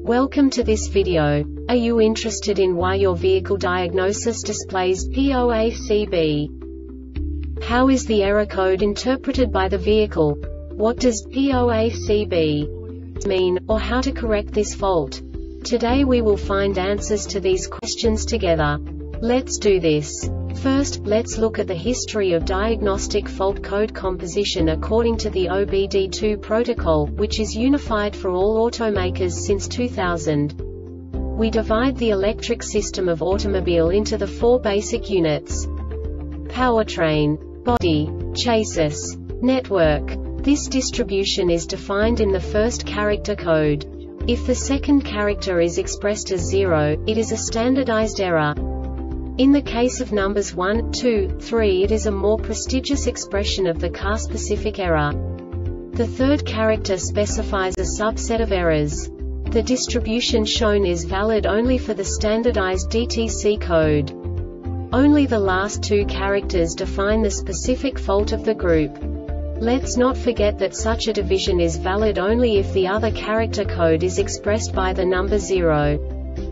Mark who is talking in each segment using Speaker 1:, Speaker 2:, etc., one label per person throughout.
Speaker 1: Welcome to this video. Are you interested in why your vehicle diagnosis displays POACB? How is the error code interpreted by the vehicle? What does POACB mean, or how to correct this fault? Today we will find answers to these questions together. Let's do this. First, let's look at the history of diagnostic fault code composition according to the OBD2 protocol, which is unified for all automakers since 2000. We divide the electric system of automobile into the four basic units: powertrain, body, chassis, network. This distribution is defined in the first character code. If the second character is expressed as 0, it is a standardized error. In the case of numbers 1, 2, 3, it is a more prestigious expression of the car-specific error. The third character specifies a subset of errors. The distribution shown is valid only for the standardized DTC code. Only the last two characters define the specific fault of the group. Let's not forget that such a division is valid only if the other character code is expressed by the number 0.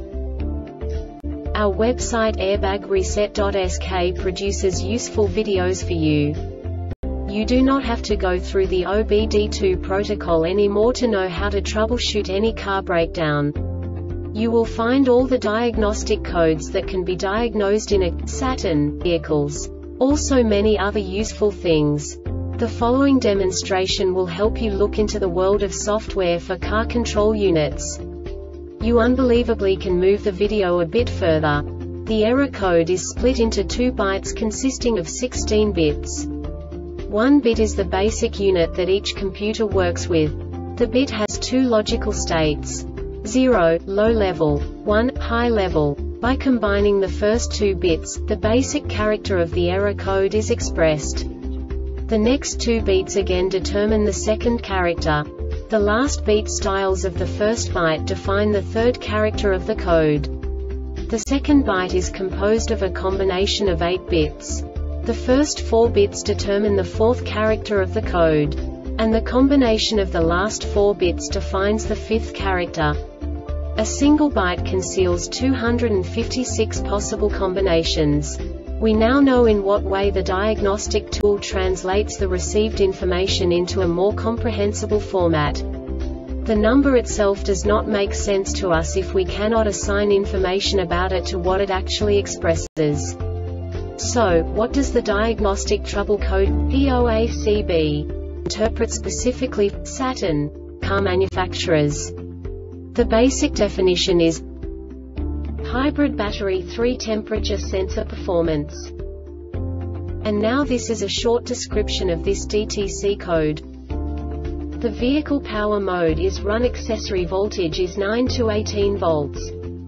Speaker 1: Our website airbagreset.sk produces useful videos for you. You do not have to go through the OBD2 protocol anymore to know how to troubleshoot any car breakdown. You will find all the diagnostic codes that can be diagnosed in a Saturn vehicles. Also many other useful things. The following demonstration will help you look into the world of software for car control units. You unbelievably can move the video a bit further. The error code is split into 2 bytes consisting of 16 bits. 1 bit is the basic unit that each computer works with. The bit has 2 logical states: 0, low level, 1, high level. By combining the first 2 bits, the basic character of the error code is expressed. The next 2 beats again determine the second character. The last beat styles of the first byte define the third character of the code. The second byte is composed of a combination of 8 bits. The first 4 bits determine the fourth character of the code. And the combination of the last 4 bits defines the fifth character. A single byte conceals 256 possible combinations. We now know in what way the diagnostic tool translates the received information into a more comprehensible format. The number itself does not make sense to us if we cannot assign information about it to what it actually expresses. So, what does the diagnostic trouble code POACB interpret specifically for Saturn car manufacturers? The basic definition is hybrid battery 3 temperature sensor performance. And now this is a short description of this DTC code. The vehicle power mode is run, accessory voltage is 9 to 18 volts.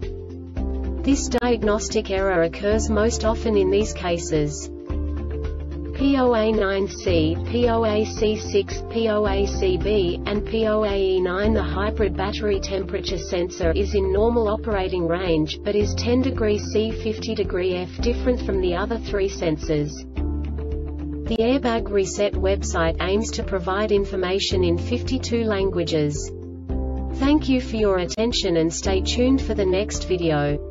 Speaker 1: This diagnostic error occurs most often in these cases: POA9C, POAC6, POACB, and POAE9. The hybrid battery temperature sensor is in normal operating range, but is 10 degrees C 50 degree F different from the other 3 sensors. The Airbag Reset website aims to provide information in 52 languages. Thank you for your attention and stay tuned for the next video.